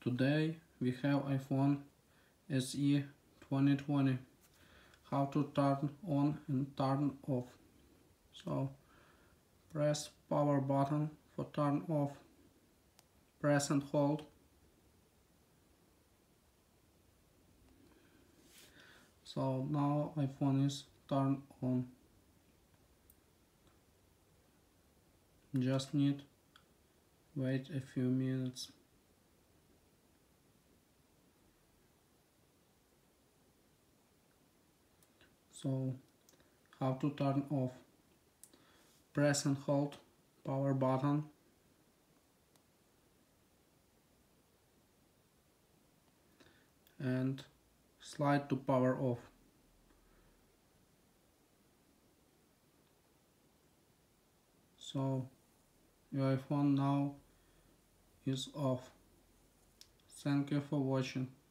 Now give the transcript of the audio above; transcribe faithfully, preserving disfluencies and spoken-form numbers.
Today we have iPhone S E twenty twenty. How to turn on and turn off. So press power button for turn off. Press and hold. So now iPhone is turned on. Just need wait a few minutes. So how to turn off. Press and hold power button. And slide to power off. So your iPhone now is off. Thank you for watching.